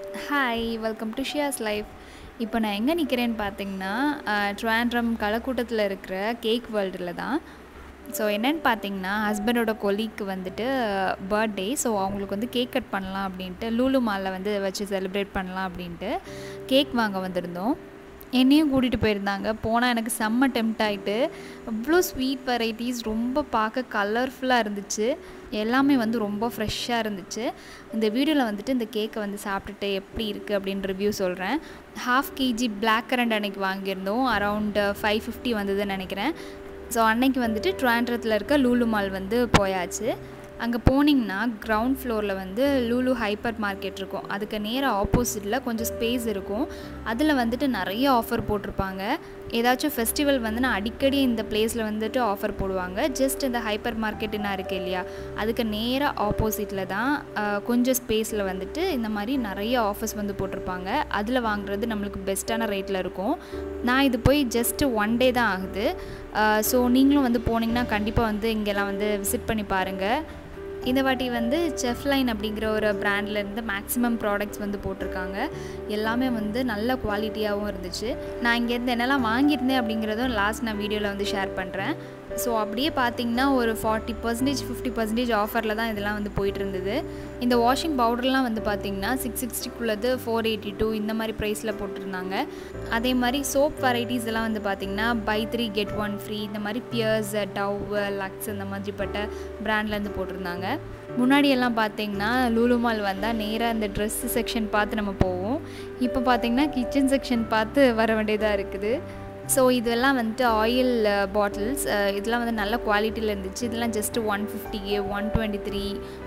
Hi, welcome to ShiazLife. இப்போ நான் எங்கே நிற்கிறேன்னு பார்த்தீங்கன்னா ட்ராண்ட்ரம் கலக்கூட்டத்தில் இருக்கிற கேக் வேர்ல்டில் தான். ஸோ என்னென்னு பார்த்தீங்கன்னா ஹஸ்பண்டோட கொலீக்கு வந்துட்டு பர்த்டே. ஸோ அவங்களுக்கு வந்து கேக் கட் பண்ணலாம் அப்படின்ட்டு லூலு மாலில் வந்து வச்சு செலிப்ரேட் பண்ணலாம் அப்படின்ட்டு கேக் வாங்க வந்திருந்தோம். என்னையும் கூட்டிகிட்டு போயிருந்தாங்க. போனால் எனக்கு செம்ம டெம்ப்ட் ஆகிட்டு அவ்வளோ ஸ்வீட் வெரைட்டிஸ் ரொம்ப பார்க்க கலர்ஃபுல்லாக இருந்துச்சு. எல்லாமே வந்து ரொம்ப ஃப்ரெஷ்ஷாக இருந்துச்சு. இந்த வீடியோவில் வந்துட்டு இந்த கேக்கை வந்து சாப்பிட்டுட்டு எப்படி இருக்குது அப்படின்னு ரிவ்யூ சொல்கிறேன். 1/2 kg பிளாக் கரண்ட் அன்றைக்கி வாங்கியிருந்தோம். அரவுண்ட் 550 வந்ததுன்னு நினைக்கிறேன். ஸோ அன்னைக்கு வந்துட்டு ட்ராண்ட்ரத்தில் இருக்க லூலு மால் வந்து போயாச்சு. அங்கே போனீங்கன்னா கிரவுண்ட் ஃப்ளோரில் வந்து லூலு ஹைப்பர் மார்க்கெட் இருக்கும். அதுக்கு நேராக ஆப்போசிட்டில் கொஞ்சம் ஸ்பேஸ் இருக்கும். அதில் வந்துட்டு நிறைய ஆஃபர் போட்டிருப்பாங்க. ஏதாச்சும் ஃபெஸ்டிவல் வந்து நான் அடிக்கடி இந்த பிளேஸில் வந்துட்டு ஆஃபர் போடுவாங்க. ஜஸ்ட் இந்த ஹைப்பர் மார்க்கெட்டுன்னா இருக்குது இல்லையா, அதுக்கு நேராக ஆப்போசிட்டில் தான் கொஞ்சம் ஸ்பேஸில் வந்துட்டு இந்த மாதிரி நிறைய ஆஃபர்ஸ் வந்து போட்டிருப்பாங்க. அதில் வாங்குறது நம்மளுக்கு பெஸ்ட்டான ரேட்டில் இருக்கும். நான் இது போய் ஜஸ்ட்டு 1 day தான் ஆகுது. ஸோ நீங்களும் வந்து போனீங்கன்னா கண்டிப்பாக வந்து இங்கெல்லாம் வந்து விசிட் பண்ணி பாருங்கள். இந்த வாட்டி வந்து ShiazLife அப்படிங்கிற ஒரு பிராண்ட்லேருந்து மேக்ஸிமம் ப்ராடக்ட்ஸ் வந்து போட்டிருக்காங்க. எல்லாமே வந்து நல்ல குவாலிட்டியாகவும் இருந்துச்சு. நான் இங்கேருந்து என்னெல்லாம் வாங்கியிருந்தேன் அப்படிங்கிறதும் லாஸ்ட் நான் வீடியோவில் வந்து ஷேர் பண்ணுறேன். ஸோ அப்படியே பார்த்தீங்கன்னா ஒரு 40% 50% ஆஃபரில் தான் இதெல்லாம் வந்து போயிட்டு இருந்தது. இந்த வாஷிங் பவுடர்லாம் வந்து பார்த்திங்கன்னா 660 482 இந்த மாதிரி ப்ரைஸில் போட்டிருந்தாங்க. அதே மாதிரி சோப் வெரைட்டிஸ் எல்லாம் வந்து பார்த்திங்கன்னா buy 3 get 1 free இந்த மாதிரி பியர்ஸ், டவ், லக்ஸ் இந்த மாதிரிப்பட்ட பிராண்ட்லேருந்து போட்டிருந்தாங்க. முன்னாடியெல்லாம் பார்த்திங்கன்னா லூலு மால் வந்தால் நேராக இந்த ட்ரெஸ் செக்ஷன் பார்த்து நம்ம போவோம். இப்போ பார்த்திங்கன்னா கிச்சன் செக்ஷன் பார்த்து வர வேண்டியதாக இருக்குது. ஸோ இதெல்லாம் வந்துட்டு ஆயில் பாட்டில்ஸ், இதெல்லாம் வந்து நல்ல குவாலிட்டியில் இருந்துச்சு. இதெல்லாம் ஜஸ்ட்டு 150, 123,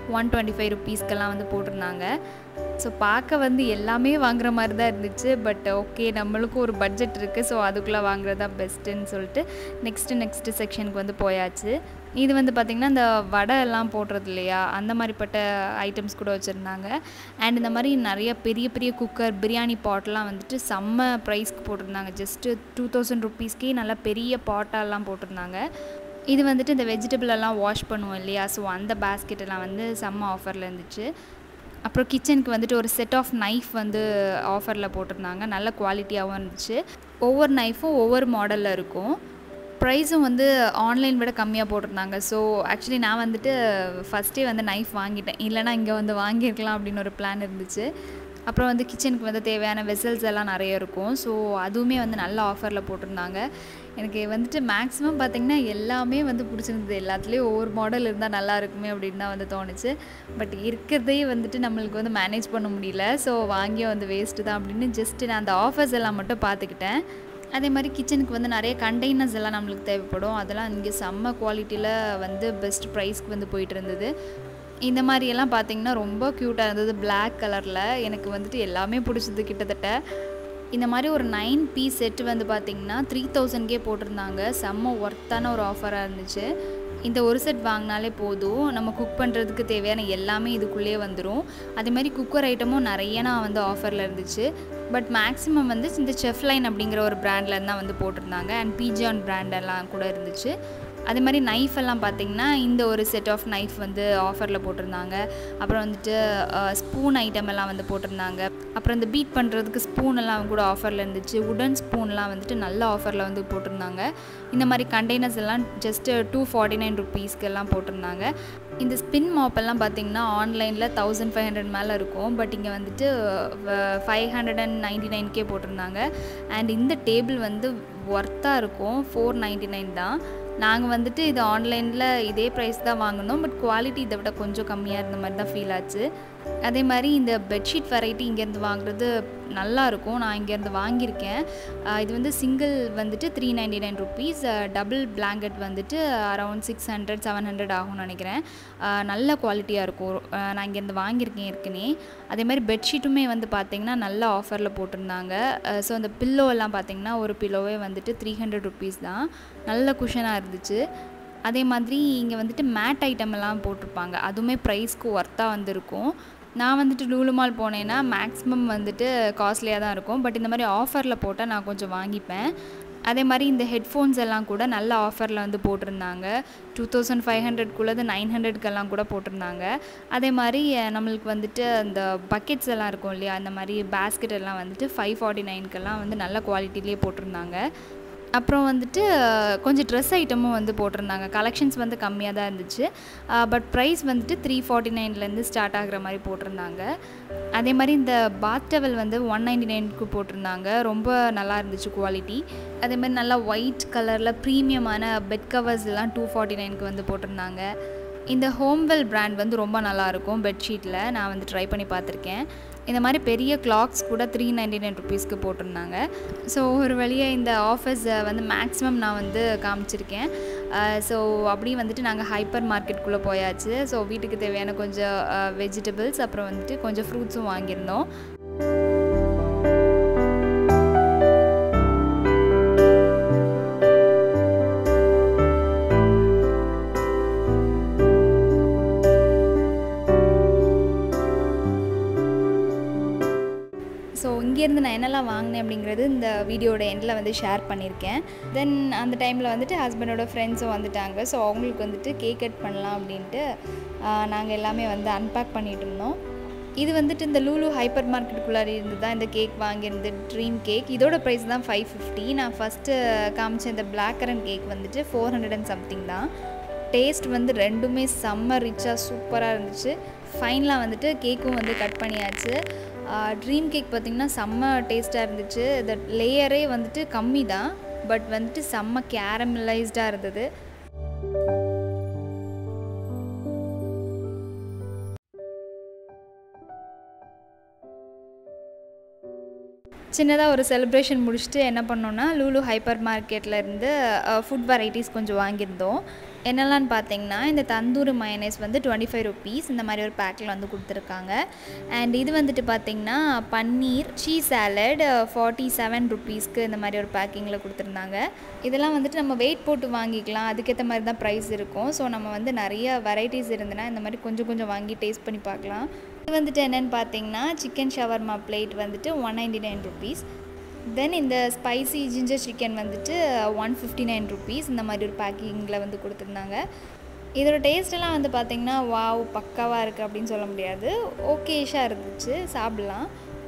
125 ருப்பீஸ்க்கெல்லாம் வந்து போட்டிருந்தாங்க. ஸோ பார்க்க வந்து எல்லாமே வாங்குற மாதிரி தான் இருந்துச்சு. பட் ஓகே, நம்மளுக்கும் ஒரு பட்ஜெட் இருக்குது. ஸோ அதுக்குள்ளே வாங்குறது தான் பெஸ்ட்டுன்னு சொல்லிட்டு நெக்ஸ்ட்டு செக்ஷனுக்கு வந்து போயாச்சு. இது வந்து பார்த்திங்கன்னா இந்த வடை எல்லாம் போடுறது இல்லையா, அந்த மாதிரிப்பட்ட ஐட்டம்ஸ் கூட வச்சுருந்தாங்க. அண்ட் இந்த மாதிரி நிறைய பெரிய பெரிய குக்கர், பிரியாணி பாட்லாம் வந்துட்டு செம்ம ப்ரைஸ்க்கு போட்டிருந்தாங்க. ஜஸ்ட்டு 2000 ருப்பீஸ்க்கே நல்லா பெரிய பாட்டெல்லாம் போட்டிருந்தாங்க. இது வந்துட்டு இந்த வெஜிடபிள் எல்லாம் வாஷ் பண்ணுவோம் இல்லையா, ஸோ அந்த பேஸ்கெட்டெல்லாம் வந்து செம்ம ஆஃபரில் இருந்துச்சு. அப்புறம் கிச்சனுக்கு வந்துட்டு ஒரு செட் ஆஃப் நைஃப் வந்து ஆஃபரில் போட்டிருந்தாங்க. நல்ல குவாலிட்டியாகவும் இருந்துச்சு. ஒவ்வொரு நைஃபும் ஒவ்வொரு மாடலில் இருக்கும். ப்ரைஸும் வந்து ஆன்லைன் விட கம்மியாக போட்டிருந்தாங்க. ஸோ ஆக்சுவலி நான் வந்துட்டு ஃபஸ்ட்டே வந்து நைஃப் வாங்கிட்டேன். இல்லைனா இங்கே வந்து வாங்கியிருக்கலாம் அப்படின்னு ஒரு பிளான் இருந்துச்சு. அப்புறம் வந்து கிச்சனுக்கு வந்து தேவையான வெசல்ஸ் எல்லாம் நிறைய இருக்கும். ஸோ அதுவுமே வந்து நல்ல ஆஃபரில் போட்டிருந்தாங்க. எனக்கு வந்துட்டு மேக்ஸிமம் பார்த்திங்கன்னா எல்லாமே வந்து பிடிச்சிருந்தது. எல்லாத்துலேயும் ஒவ்வொரு மாடல் இருந்தால் நல்லா இருக்குமே அப்படின்னு தான் வந்து தோணுச்சு. பட் இருக்கிறதே வந்துட்டு நம்மளுக்கு வந்து மேனேஜ் பண்ண முடியல. ஸோ வாங்கியும் வந்து வேஸ்ட்டு தான் அப்படின்னு ஜஸ்ட்டு நான் அந்த ஆஃபர்ஸ் எல்லாம் மட்டும் பார்த்துக்கிட்டேன். அதே மாதிரி கிச்சனுக்கு வந்து நிறைய கண்டெய்னர்ஸ் எல்லாம் நம்மளுக்கு தேவைப்படும். அதெல்லாம் இங்கே செம்ம குவாலிட்டியில் வந்து பெஸ்ட் ப்ரைஸ்க்கு வந்து போயிட்டு இருந்தது. இந்த மாதிரியெல்லாம் பார்த்திங்கன்னா ரொம்ப க்யூட்டாக இருந்தது. பிளாக் கலரில் எனக்கு வந்துட்டு எல்லாமே பிடிச்சது கிட்டத்தட்ட. இந்த மாதிரி ஒரு 9 பீஸ் செட்டு வந்து பார்த்திங்கன்னா 3000 போட்டிருந்தாங்க. செம்ம ஒர்த்தான ஒரு ஆஃபராக இருந்துச்சு. இந்த ஒரு செட் வாங்கினாலே போதும், நம்ம குக் பண்ணுறதுக்கு தேவையான எல்லாமே இதுக்குள்ளேயே வந்துடும். அதேமாதிரி குக்கர் ஐட்டமும் நிறைய நான் வந்து ஆஃபரில் இருந்துச்சு. பட் மேக்ஸிமம் வந்து இந்த ShiazLife அப்படிங்கிற ஒரு பிராண்ட்லேருந்து தான் வந்து போட்டிருந்தாங்க. அண்ட் பிஜான் பிராண்டெல்லாம் கூட இருந்துச்சு. அதே மாதிரி நைஃப் எல்லாம் பார்த்திங்கன்னா இந்த ஒரு செட் ஆஃப் நைஃப் வந்து ஆஃபரில் போட்டிருந்தாங்க. அப்புறம் வந்துட்டு ஸ்பூன் ஐட்டம் எல்லாம் வந்து போட்டிருந்தாங்க. அப்புறம் இந்த பீட் பண்ணுறதுக்கு ஸ்பூன் எல்லாம் கூட ஆஃபரில் இருந்துச்சு. உடன் ஸ்பூன்லாம் வந்துட்டு நல்ல ஆஃபரில் வந்து போட்டிருந்தாங்க. இந்த மாதிரி கண்டெய்னர்ஸ் எல்லாம் ஜஸ்ட்டு 249 ருப்பீஸ்க்கு எல்லாம் போட்டிருந்தாங்க. இந்த ஸ்பின் மாப்பெல்லாம் பார்த்திங்கன்னா ஆன்லைனில் 1500 மேலே இருக்கும். பட் இங்கே வந்துட்டு 599 போட்டிருந்தாங்க. அண்ட் இந்த டேபிள் வந்து ஒர்த்தாக இருக்கும். 499 தான். நாங்கள் வந்துட்டு இது ஆன்லைனில் இதே ப்ரைஸ் தான் வாங்கினோம். பட் குவாலிட்டி இதை விட கொஞ்சம் கம்மியாக இருந்த மாதிரி தான் ஃபீல் ஆச்சு. அதே மாதிரி இந்த பெட்ஷீட் வெரைட்டி இங்கேருந்து வாங்குறது நல்லாயிருக்கும். நான் இங்கேருந்து வாங்கியிருக்கேன். இது வந்து சிங்கிள் வந்துட்டு 399 ருப்பீஸ். டபுள் பிளாங்கெட் வந்துட்டு அரவுண்ட் 600 700 ஆகும்னு நினைக்கிறேன். நல்ல குவாலிட்டியாக இருக்கும். நான் இங்கேருந்து வாங்கியிருக்கேன் ஏற்கனவே. அதே மாதிரி பெட்ஷீட்டுமே வந்து பார்த்திங்கன்னா நல்ல ஆஃபரில் போட்டிருந்தாங்க. ஸோ அந்த பில்லோ எல்லாம் பார்த்திங்கன்னா ஒரு பில்லோவே வந்துட்டு 300 ருப்பீஸ் தான். நல்ல குஷனாக இருந்துச்சு. அதே மாதிரி இங்கே வந்துட்டு மேட் ஐட்டம் எல்லாம் போட்டிருப்பாங்க. அதுவுமே ப்ரைஸ்க்கு ஒர்த்தாக வந்துருக்கும். நான் வந்துட்டு லூலு மால் போனேன்னா மேக்ஸிமம் வந்துட்டு காஸ்ட்லியாக தான் இருக்கும். பட் இந்த மாதிரி ஆஃபரில் போட்டால் நான் கொஞ்சம் வாங்கிப்பேன். அதே மாதிரி இந்த ஹெட்ஃபோன்ஸ் எல்லாம் கூட நல்ல ஆஃபரில் வந்து போட்டிருந்தாங்க. 2500க்குள்ளது 900க்கெல்லாம் கூட போட்டிருந்தாங்க. அதே மாதிரி நம்மளுக்கு வந்துட்டு அந்த பக்கெட்ஸ் எல்லாம் இருக்கும் இல்லையா, அந்த மாதிரி பேஸ்கெட் எல்லாம் வந்துட்டு 549க்கெல்லாம் வந்து நல்ல குவாலிட்டிலேயே போட்டிருந்தாங்க. அப்புறம் வந்துட்டு கொஞ்சம் ட்ரெஸ் ஐட்டமும் வந்து போட்டிருந்தாங்க. கலெக்ஷன்ஸ் வந்து கம்மியாக தான் இருந்துச்சு. பட் ப்ரைஸ் வந்துட்டு 349லேருந்து ஸ்டார்ட் ஆகிற மாதிரி போட்டிருந்தாங்க. அதே மாதிரி இந்த பாத் டவல் வந்து 199க்கு போட்டிருந்தாங்க. ரொம்ப நல்லா இருந்துச்சு குவாலிட்டி. அதே மாதிரி நல்லா ஒயிட் கலரில் ப்ரீமியமான பெட் கவர்ஸ் எல்லாம் 249க்கு வந்து போட்டிருந்தாங்க. இந்த ஹோம்வெல் பிராண்ட் வந்து ரொம்ப நல்லாயிருக்கும் பெட்ஷீட்டில். நான் வந்து ட்ரை பண்ணி பார்த்துருக்கேன். இந்த மாதிரி பெரிய கிளாக்ஸ் கூட 399 ருபீஸ்க்கு போட்டிருந்தாங்க. ஸோ ஒரு வழியாக இந்த ஆஃபர்ஸை வந்து மேக்ஸிமம் நான் வந்து காமிச்சிருக்கேன். ஸோ அப்படி வந்துட்டு நாங்கள் ஹைப்பர் மார்க்கெட்டுக்குள்ளே போயாச்சு. ஸோ வீட்டுக்கு தேவையான கொஞ்சம் வெஜிடபிள்ஸ் அப்புறம் வந்துட்டு கொஞ்சம் ஃப்ரூட்ஸும் வாங்கியிருந்தோம். ஸோ இங்கேருந்து நான் என்னெல்லாம் வாங்கினேன் அப்படிங்கிறது இந்த வீடியோட எண்டில் வந்து ஷேர் பண்ணியிருக்கேன். தென் அந்த டைமில் வந்துட்டு ஹஸ்பண்டோட ஃப்ரெண்ட்ஸும் வந்துட்டாங்க. ஸோ அவங்களுக்கு வந்துட்டு கேக் கட் பண்ணலாம் அப்படின்ட்டு நாங்கள் எல்லாமே வந்து அன்பேக் பண்ணிகிட்டு இருந்தோம். இது வந்துட்டு இந்த லூலு ஹைப்பர் மார்க்கெட்டுக்குள்ளாரி இருந்து தான் இந்த கேக் வாங்கியிருந்து ட்ரீம் கேக். இதோட ப்ரைஸ் தான் 550. நான் ஃபஸ்ட்டு காமிச்ச இந்த பிளாக் கரண்ட் கேக் வந்துட்டு 400 and something தான். டேஸ்ட் வந்து ரெண்டுமே செம்ம ரிச்சாக சூப்பராக இருந்துச்சு. ஃபைனலாக வந்துட்டு கேக்கும் வந்து கட் பண்ணியாச்சு. ட்ரீம் கேக் பார்த்திங்கன்னா செம்ம டேஸ்ட்டாக இருந்துச்சு. இந்த லேயரே வந்துட்டு கம்மி தான், பட் வந்துட்டு செம்ம கேரமலைஸ்டாக இருந்தது. சின்னதாக ஒரு செலிப்ரேஷன் முடிச்சுட்டு என்ன பண்ணோன்னா லூலு ஹைப்பர் மார்க்கெட்டில் இருந்து ஃபுட் வெரைட்டிஸ் கொஞ்சம் வாங்கியிருந்தோம். என்னெல்லான்னு பார்த்தீங்கன்னா இந்த தந்தூரி மயனேஸ் வந்து 25 ருபீஸ் இந்த மாதிரி ஒரு பேக்கில் வந்து கொடுத்துருக்காங்க. அண்ட் இது வந்துட்டு பார்த்திங்கன்னா பன்னீர் சீஸ் சாலட் 47 ருபீஸ்க்கு இந்த மாதிரி ஒரு பேக்கிங்கில் கொடுத்துருந்தாங்க. இதெல்லாம் வந்துட்டு நம்ம வெயிட் போட்டு வாங்கிக்கலாம், அதுக்கேற்ற மாதிரி தான் ப்ரைஸ் இருக்கும். ஸோ நம்ம வந்து நிறைய வெரைட்டிஸ் இருந்ததுன்னா இந்த மாதிரி கொஞ்சம் கொஞ்சம் வாங்கி டேஸ்ட் பண்ணி பார்க்கலாம். இது வந்துட்டு என்னென்னு பார்த்தீங்கன்னா சிக்கன் ஷவர்மா பிளேட் வந்துட்டு 199 ருபீஸ். தென் இந்த ஸ்பைசி ஜிஞ்சர் சிக்கன் வந்துட்டு 159 ருபீஸ் இந்த மாதிரி ஒரு பேக்கிங்கில் வந்து கொடுத்துருந்தாங்க. இதோட டேஸ்ட்டெல்லாம் வந்து பார்த்திங்கன்னா வாவ் பக்காவாக இருக்குது அப்படின்னு சொல்ல முடியாது, ஓகேஷாக இருந்துச்சு, சாப்பிட்லாம்.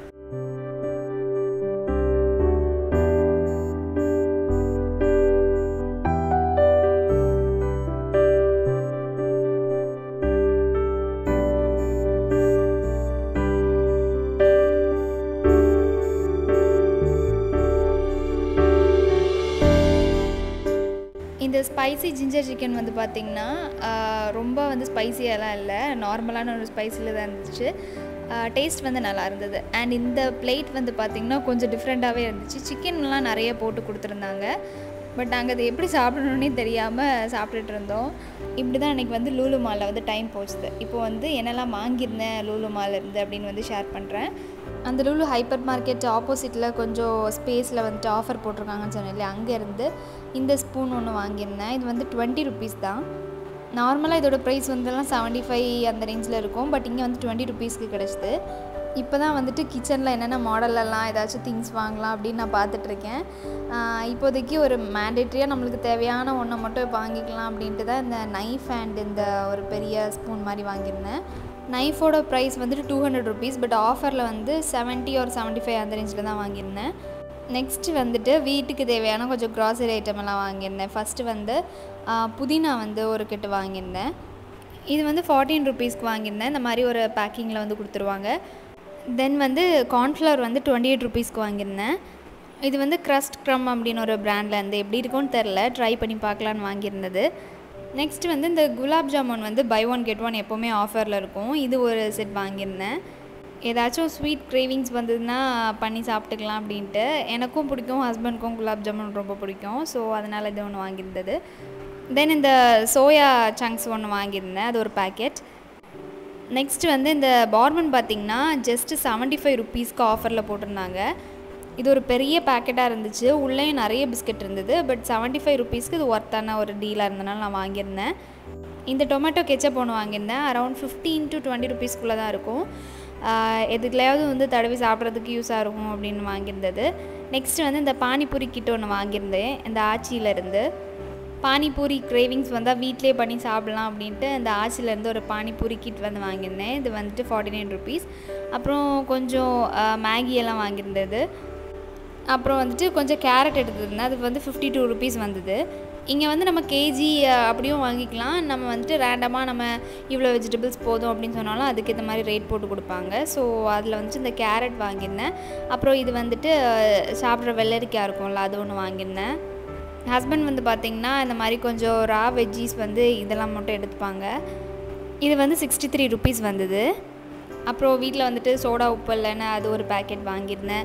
இந்த ஸ்பைசி ஜிஞ்சர் சிக்கன் வந்து பார்த்திங்கன்னா ரொம்ப வந்து ஸ்பைசியெல்லாம் இல்லை, நார்மலான ஒரு ஸ்பைசியில் தான் இருந்துச்சு. டேஸ்ட் வந்து நல்லா இருந்தது. அண்ட் இந்த பிளேட் வந்து பார்த்திங்கன்னா கொஞ்சம் டிஃப்ரெண்ட்டாகவே இருந்துச்சு. சிக்கன்லாம் நிறைய போட்டு கொடுத்துருந்தாங்க. பட் நாங்கள் அதை எப்படி சாப்பிடணுன்னே தெரியாமல் சாப்பிட்டுட்டு இருந்தோம். இப்படி தான் அன்றைக்கி வந்து லூலு மாலில் வந்து டைம் போச்சுது. இப்போது வந்து என்னெல்லாம் வாங்கியிருந்தேன் லூலு மாலில் இருந்து அப்படின்னு வந்து ஷேர் பண்ணுறேன். அந்த லூலு ஹைப்பர் மார்க்கெட் ஆப்போசிட்டில் கொஞ்சம் ஸ்பேஸில் வந்துட்டு ஆஃபர் போட்டிருக்காங்கன்னு சொன்னேன் இல்லையா, அங்கேருந்து இந்த ஸ்பூன் ஒன்று வாங்கியிருந்தேன். இது வந்து 20 ருபீஸ் தான். நார்மலாக இதோட ப்ரைஸ் வந்துலாம் 75 அந்த ரேஞ்சில் இருக்கும். பட் இங்கே வந்து 20 ருபீஸ்க்கு கிடச்சிது. இப்போ தான் வந்துட்டு கிச்சனில் என்னென்ன மாடலெல்லாம் ஏதாச்சும் திங்ஸ் வாங்கலாம் அப்படின்னு நான் பார்த்துட்ருக்கேன். இப்போதைக்கு ஒரு மேண்டேட்ரியாக நம்மளுக்கு தேவையான ஒன்றை மட்டும் வாங்கிக்கலாம் அப்படின்ட்டு தான் இந்த நைஃப் அண்ட் இந்த ஒரு பெரிய ஸ்பூன் மாதிரி வாங்கியிருந்தேன். நைஃபோட ப்ரைஸ் வந்துட்டு 200 ருபீஸ். பட் ஆஃபரில் வந்து 70 or 75 அந்த ரேஞ்சில் தான் வாங்கியிருந்தேன். நெக்ஸ்ட்டு வந்துட்டு வீட்டுக்கு தேவையான கொஞ்சம் க்ராசரி ஐட்டம் எல்லாம் வாங்கியிருந்தேன். ஃபஸ்ட்டு வந்து புதினா வந்து ஒரு கட்டு வாங்கியிருந்தேன். இது வந்து 14 ருபீஸ்க்கு வாங்கியிருந்தேன். இந்த மாதிரி ஒரு பேக்கிங்கில் வந்து கொடுத்துருவாங்க. தென் வந்து கார்ன்ஃப்ளவர் வந்து 28 ருபீஸ்க்கு வாங்கியிருந்தேன். இது வந்து க்ரஸ்ட் க்ரம் அப்படின்னு ஒரு பிராண்டில் இருந்து எப்படி இருக்கும்னு தெரில, ட்ரை பண்ணி பார்க்கலான்னு வாங்கியிருந்தது. நெக்ஸ்ட் வந்து இந்த குலாப் ஜாமுன் வந்து பை ஒன் கெட் ஒன் எப்போவுமே ஆஃபரில் இருக்கும். இது ஒரு செட் வாங்கியிருந்தேன். ஏதாச்சும் ஸ்வீட் கிரேவிங்ஸ் வந்ததுன்னா பண்ணி சாப்பிட்டுக்கலாம் அப்படின்ட்டு. எனக்கும் பிடிக்கும், ஹஸ்பண்டுக்கும் குலாப் ஜாமுன் ரொம்ப பிடிக்கும். ஸோ அதனால் இது ஒன்று வாங்கியிருந்தது. தென் இந்த சோயா சங்க்ஸ் ஒன்று வாங்கியிருந்தேன், அது ஒரு பேக்கெட். நெக்ஸ்ட் வந்து இந்த பார்பன் பார்த்திங்கன்னா ஜஸ்ட்டு 75 ருபீஸ்க்கு ஆஃபரில் போட்டிருந்தாங்க. இது ஒரு பெரிய பேக்கெட்டாக இருந்துச்சு, உள்ளேயும் நிறைய பிஸ்கெட் இருந்தது. பட் 75 ருபீஸ்க்கு இது ஒர்த்தான ஒரு டீலாக இருந்தனால நான் வாங்கியிருந்தேன். இந்த டொமேட்டோ கெச்சப் ஒன்று வாங்கியிருந்தேன். அரௌண்ட் 15 to 20 ருபீஸ்க்குள்ளே தான் இருக்கும். எதுக்குலையாவது வந்து தடவி சாப்பிட்றதுக்கு யூஸாக இருக்கும் அப்படின்னு வாங்கியிருந்தது. நெக்ஸ்ட்டு வந்து இந்த பானிபூரி கிட்ட ஒன்று வாங்கியிருந்தேன் இந்த ஆச்சியிலேருந்து. பானிபூரி கிரேவிங்ஸ் வந்தால் வீட்டிலே பண்ணி சாப்பிட்லாம் அப்படின்ட்டு இந்த ஆச்சிலேருந்து ஒரு பானிபூரி கிட் வந்து வாங்கியிருந்தேன். இது வந்துட்டு 49 ருபீஸ். அப்புறம் கொஞ்சம் மேகி எல்லாம் வாங்கியிருந்தது. அப்புறம் வந்துட்டு கொஞ்சம் கேரட் எடுத்துருந்தேன். அது வந்து 52 ருபீஸ் வந்தது. இங்கே வந்து நம்ம கேஜி அப்படியும் வாங்கிக்கலாம். நம்ம வந்துட்டு ரேண்டமாக நம்ம இவ்வளோ வெஜிடபிள்ஸ் போதும் அப்படின்னு சொன்னாலும் அதுக்கேற்ற மாதிரி ரேட் போட்டு கொடுப்பாங்க. ஸோ அதில் வந்துட்டு இந்த கேரட் வாங்கியிருந்தேன். அப்புறம் இது வந்துட்டு சாப்பிட்ற வெள்ளரிக்காய் இருக்கும்ல, அது ஒன்று வாங்கியிருந்தேன். ஹஸ்பண்ட் வந்து பார்த்திங்கன்னா இந்த மாதிரி கொஞ்சம் ரா வெஜ்ஜீஸ் வந்து இதெல்லாம் மட்டும் எடுத்துப்பாங்க. இது வந்து 63 ருபீஸ் வந்தது. அப்புறம் வீட்டில் வந்துட்டு சோடா உப்பு இல்லைன்னு அது ஒரு பேக்கெட் வாங்கியிருந்தேன்.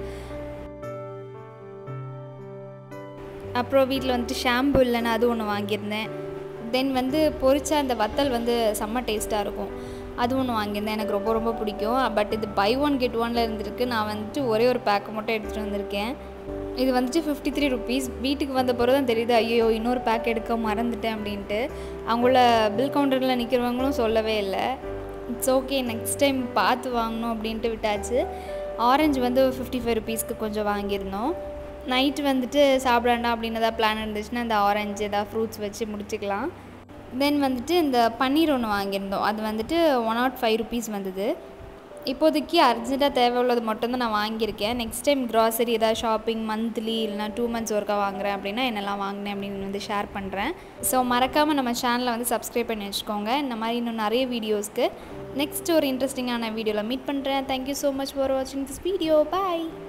அப்புறம் வீட்டில் வந்துட்டு ஷாம்பு இல்லைன்னு அது ஒன்று வாங்கியிருந்தேன். தென் வந்து பொரிச்ச அந்த வத்தல் வந்து செம்ம டேஸ்ட்டாக இருக்கும், அது ஒன்று வாங்கியிருந்தேன். எனக்கு ரொம்ப ரொம்ப பிடிக்கும். பட் இது பை ஒன் கெட் ஒனில் இருந்திருக்கு. நான் வந்துட்டு ஒரே ஒரு பேக்கை மட்டும் எடுத்துகிட்டு வந்திருக்கேன். இது வந்துட்டு 53 ருபீஸ். வீட்டுக்கு வந்த பிறகு தான் தெரியுது, ஐயோ இன்னொரு பேக் எடுக்க மறந்துட்டேன் அப்படின்ட்டு. அவங்கள பில் கவுண்டரில் நிற்கிறவங்களும் சொல்லவே இல்லை. இட்ஸ் ஓகே, நெக்ஸ்ட் டைம் பார்த்து வாங்கணும் அப்படின்ட்டு விட்டாச்சு. ஆரஞ்சு வந்து 55 ருபீஸ்க்கு கொஞ்சம் வாங்கியிருந்தோம். நைட்டு வந்துட்டு சாப்பிடாண்டா அப்படின்னு ஏதாவது பிளான் இருந்துச்சுன்னா இந்த ஆரஞ்சு ஏதாவது ஃப்ரூட்ஸ் வச்சு முடிச்சுக்கலாம். தென் வந்துட்டு இந்த பன்னீர் ஒன்று வாங்கியிருந்தோம். அது வந்துட்டு 105 ருபீஸ் வந்தது. இப்போதைக்கு அர்ஜென்ட்டாக தேவை உள்ளது மட்டும்தான் நான் வாங்கியிருக்கேன். நெக்ஸ்ட் டைம் க்ராசரி ஏதாவது ஷாப்பிங் மந்த்லி இல்லைனா 2 மந்த்ஸ் ஒருக்கா வாங்குறேன் அப்படின்னா என்னெல்லாம் வாங்கினேன் அப்படின்னு வந்து ஷேர் பண்ணுறேன். ஸோ மறக்காமல் நம்ம சேனலை வந்து சப்ஸ்கிரைப் பண்ணி வச்சுக்கோங்க. இந்த மாதிரி இன்னும் நிறைய வீடியோஸ்க்கு நெக்ஸ்ட் ஒரு இன்ட்ரெஸ்டிங்கான வீடியோவில் மீட் பண்ணுறேன். தேங்க்யூ ஸோ மச் ஃபார் வாட்சிங் திஸ் வீடியோ. பாய்.